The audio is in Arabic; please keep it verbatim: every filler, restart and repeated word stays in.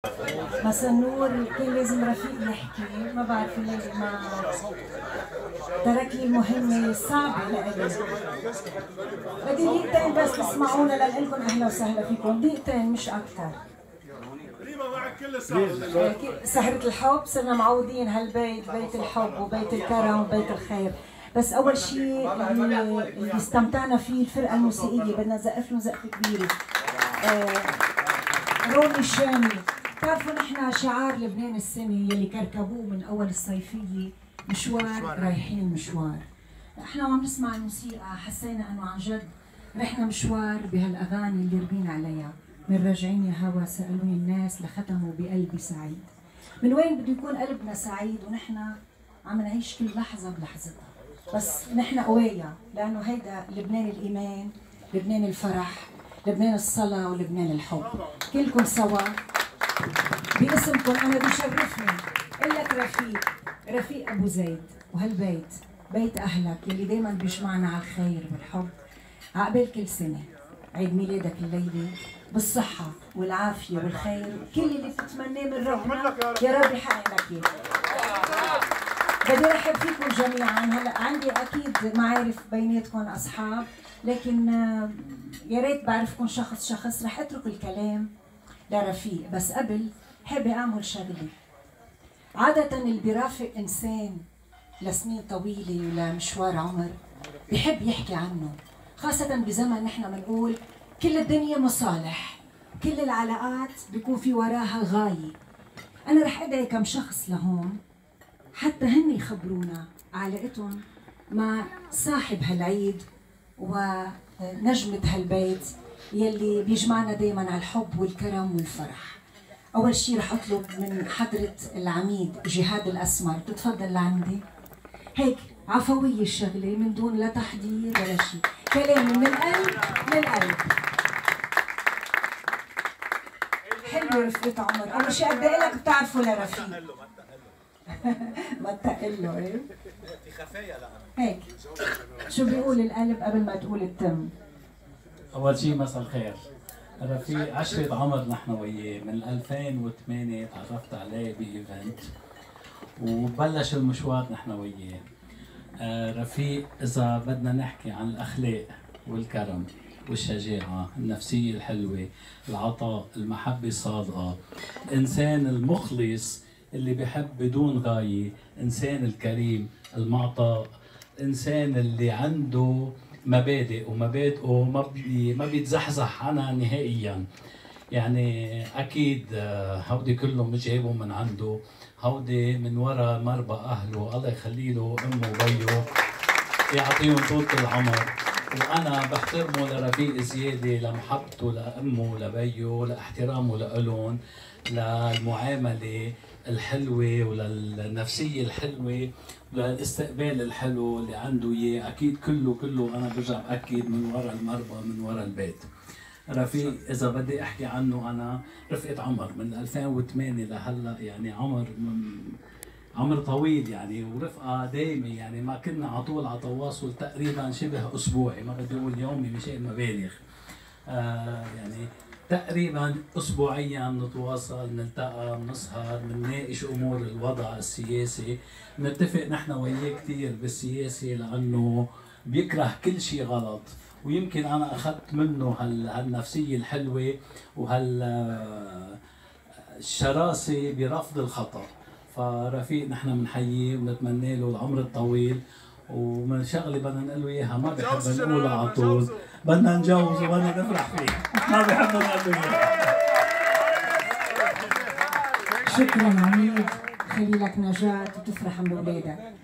مثلا نور كان لازم رفيق يحكي، ما بعرف اللي ما ترك لي المهمة صعبة لإلي. بدي دقيقتين بس تسمعونا لنقلكم أهلا وسهلا فيكم، دقيقتين مش أكثر. سهرة الحب صرنا معودين هالبيت، بيت الحب وبيت الكرم وبيت الخير، بس أول شيء اللي, اللي استمتعنا فيه الفرقة الموسيقية، بدنا نزقف لهم زقفة كبيرة. آه روني الشامي، بتعرفوا نحن شعار لبنان السنة يلي كركبوه من أول الصيفية، مشوار رايحين مشوار. احنا وعم نسمع الموسيقى حسينا انه عن جد رحنا مشوار بهالاغاني اللي ربينا عليها. من راجعين يا هوا سالوني الناس لختموا بقلبي سعيد. من وين بده يكون قلبنا سعيد ونحن عم نعيش كل لحظه بلحظتها؟ بس نحن قوية، لانه هيدا لبنان الايمان، لبنان الفرح، لبنان الصلاه، ولبنان الحب. كلكم سوا باسمكم انا بيشرفني اقول لك رفيق رفيق ابو زيد، وهالبيت بيت اهلك يلي دائما بيجمعنا على الخير والحب. عقبال كل سنه عيد ميلادك الليله بالصحه والعافيه والخير، كل اللي بتتمناه من ربنا يا رب يحقق لك اياه. بدي ارحب فيكم جميعا. هلا عندي اكيد معارف بيناتكم اصحاب، لكن يا ريت بعرفكم شخص شخص. رح اترك الكلام لرفيق، بس قبل حابه اعمل شغله. عادة اللي بيرافق إنسان لسنين طويلة ولمشوار عمر بحب يحكي عنه، خاصة بزمن نحن بنقول كل الدنيا مصالح، كل العلاقات بيكون في وراها غاية. أنا رح أدعي كم شخص لهون حتى هن يخبرونا علاقتهم مع صاحب هالعيد ونجمة هالبيت يلي بيجمعنا دايما على الحب والكرم والفرح. أول شيء رح أطلب من حضرة العميد جهاد الأسمر تتفضل لعندي. هيك عفوية الشغلة من دون لا تحضير ولا شيء، كلام من القلب للقلب. حلو رفقة عمر، أول شيء بدي أقول لك بتعرفوا لرفيق. ما تقل له إيه؟ في خفايا لأنا. هيك شو بيقول القلب قبل ما تقول التم؟ أول شيء مساء الخير. رفيق عشرة عمر نحن وياه، من ألفين وثمانية تعرفت عليه بإيفنت وبلش المشوار نحن وياه. آه رفيق إذا بدنا نحكي عن الأخلاق والكرم والشجاعة، النفسية الحلوة، العطاء، المحبة الصادقة، الإنسان المخلص اللي بحب بدون غاية، إنسان الكريم المعطاء، إنسان اللي عنده مبادئ ومبادئه ما بي ما بيتزحزح عنها نهائيا. يعني اكيد هودي كلهم مش جايبهم من عنده، هودي من وراء مربى اهله، الله يخلي له امه وبيه يعطيهم طولة العمر. وانا بحترمه لرفيق زياده لمحبته لامه ولبيه، لاحترامه لالون، للمعامله الحلوه وللنفسيه الحلوه للاستقبال الحلو اللي عنده اياه. اكيد كله كله انا برجع باكد من وراء المربى من وراء البيت. رفيق اذا بدي احكي عنه، انا رفقة عمر من ألفين وثمانية لهلا، يعني عمر عمر طويل يعني، ورفقه دايمه يعني، ما كنا على طول على تواصل تقريبا شبه اسبوعي، ما بدي اقول يومي مشان مبالغ. آه يعني تقريبا اسبوعيا نتواصل، نلتقى، بنسهر، بنناقش امور الوضع السياسي، بنتفق نحن وياه كثير بالسياسه لانه بيكره كل شيء غلط، ويمكن انا اخذت منه هالنفسيه الحلوه وهالشراسه برفض الخطا. فرفيق نحن بنحييه ونتمنى له العمر الطويل، ومن شغله بدنا نقول له اياها ما بحب نقولها على طول، بدنا نجوز وبدنا نفرح فيه، ما بحب نقول له اياها. شكرا عميد، خلي لك نجاة وتفرح بأولادك.